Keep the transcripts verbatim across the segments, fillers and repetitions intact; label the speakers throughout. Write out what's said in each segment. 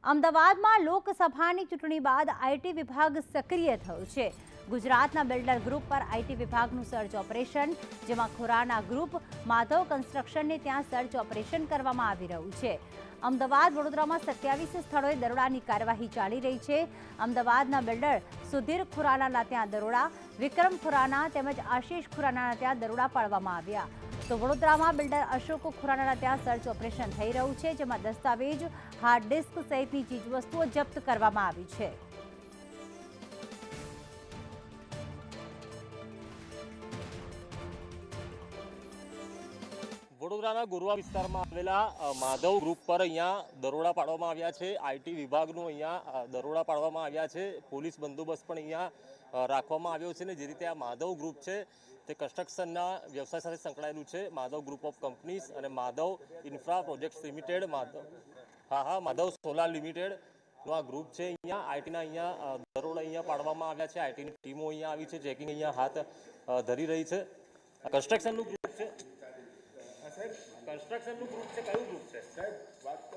Speaker 1: અમદાવાદમાં લોકસભાની ચૂંટણી બાદ આઈટી વિભાગ સક્રિય થયું છે। ગુજરાતના બિલ્ડર ગ્રુપ પર આઈટી વિભાગનું સર્ચ ઓપરેશન, જેમાં ખુરાના ગ્રુપ માધવ કન્સ્ટ્રક્શનને ત્યાં સર્ચ ઓપરેશન કરવામાં આવી રહ્યું છે। અમદાવાદ વડોદરામાં સત્યાવીસ સ્થળોએ દરોડાની કાર્યવાહી ચાલી રહી છે। અમદાવાદના બિલ્ડર સુધીર ખુરાનાના ત્યાં દરોડા, વિક્રમ ખુરાના તેમજ આશીષ ખુરાનાના ત્યાં દરોડા પાડવામાં આવ્યા। તો વડોદરામાં બિલ્ડર અશોક ખુરાનાના ત્યાં સર્ચ ઓપરેશન થઈ રહ્યું છે, જેમાં દસ્તાવેજ, હાર્ડ ડિસ્ક સહિતની ચીજવસ્તુઓ જપ્ત કરવામાં આવી છે।
Speaker 2: વડોદરાના ગોરવા વિસ્તારમાં આવેલા માધવ ગ્રુપ પર અહીંયા દરોડા પાડવામાં આવ્યા છે। આઈટી વિભાગનું અહીંયા દરોડા પાડવામાં આવ્યા છે। પોલીસ બંદોબસ્ત પણ અહીંયા રાખવામાં આવ્યો છે ને જે રીતે આ માધવ ગ્રુપ છે તે કન્સ્ટ્રક્શનના વ્યવસાય સાથે સંકળાયેલું છે। માધવ ગ્રુપ ઓફ કંપનીઝ અને Madhav infra projects limited, Madhav હા હા માધવ સોલાર લિમિટેડનો આ ગ્રુપ છે। અહીંયા આઈટીના અહીંયા દરોડા અહીંયા પાડવામાં આવ્યા છે। આઈટીની ટીમો અહીંયા આવી છે, ચેકિંગ અહીંયા હાથ ધરી રહી છે। કન્સ્ટ્રક્શનનું ગ્રુપ છે, કન્સ્ટ્રક્શનનું ગ્રુપ છે, કયું ગ્રુપ છે સાહેબ? વાત કરો।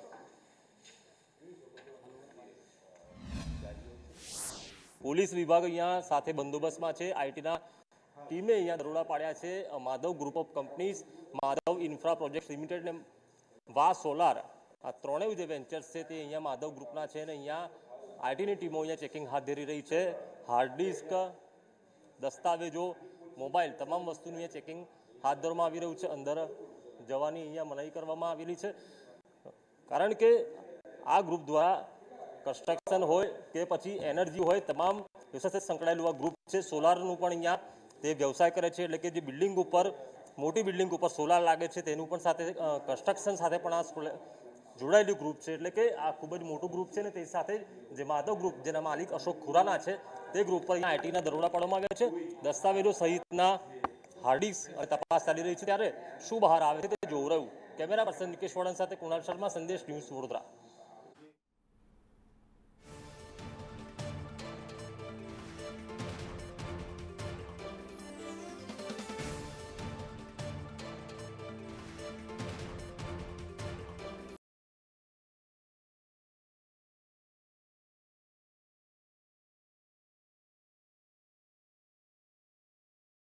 Speaker 2: પોલીસ વિભાગ અહીંયા સાથે બંદોબસ્તમાં છે। આઈટીના ટીમે અહીંયા દરોડા પાડ્યા છે। Madhav group of companies, Madhav infra project limited ને વા સોલાર, આ ત્રણેય જે વેન્ચર્સ છે તે અહીંયા માધવ ગ્રુપના છે અને અહીંયા આઈટીની ટીમો અહીંયા ચેકિંગ હાથ ધરી રહી છે। હાર્ડ ડિસ્ક, દસ્તાવેજો, મોબાઈલ, તમામ વસ્તુનું અહીંયા ચેકિંગ હાથ ધરવામાં આવી રહ્યું છે। અંદર જવાની અહીંયા મનાઈ કરવામાં આવેલી છે, કારણ કે આ ગ્રુપ દ્વારા કન્સ્ટ્રક્શન હોય કે પછી એનર્જી હોય, તમામ વ્યવસાય સાથે સંકળાયેલું આ ગ્રુપ છે। સોલારનું પણ અહીંયા તે વ્યવસાય કરે છે, એટલે કે જે બિલ્ડિંગ ઉપર, મોટી બિલ્ડિંગ ઉપર સોલાર લાગે છે તેનું પણ સાથે કન્સ્ટ્રક્શન સાથે પણ આ જોડાયેલું ગ્રુપ છે। એટલે કે આ ખૂબ જ મોટું ગ્રુપ છે ને તે સાથે જે માધવ ગ્રુપ, જેના માલિક અશોક ખુરાના છે, તે ગ્રુપ પર અહીંયા આઈટીના દરોડા પાડવામાં આવ્યા છે। દસ્તાવેજો સહિતના હાર્ડિક્સ અને તપાસ ચાલી રહી છે, ત્યારે શું બહાર આવે છે તે જોવું રહ્યું। કેમેરા પર્સન નિકેશ વડન સાથે કુણાલ શર્મા, સંદેશ ન્યૂઝ, વડોદરા।